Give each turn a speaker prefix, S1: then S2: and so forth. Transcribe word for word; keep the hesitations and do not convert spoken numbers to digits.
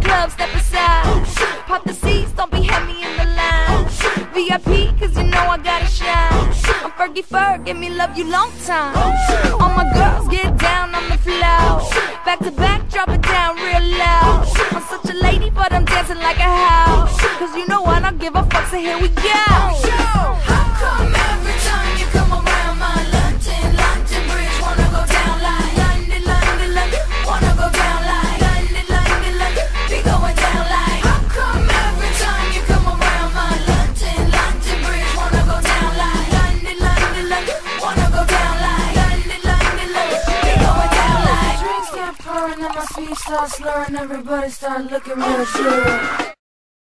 S1: club, step aside. Pop the seats, don't be heavy in the line. V I P, cause you know I gotta shine. I'm Fergie Ferg, give me love you long time. All my girls get down on the floor. Back to back, drop it down real loud. I'm such a lady, but I'm dancing like a house. Cause you know I don't give a fuck, so here we go.
S2: How come every time you come around my London, London Bridge wanna go down like London, London, London, wanna go down like London, London, London, be going down like. How come every time you come around my London, London Bridge wanna go down like London, London, London, wanna go down like London, London, London, be going down like. Drinks start pouring and my feet start slurring, everybody start looking real sure.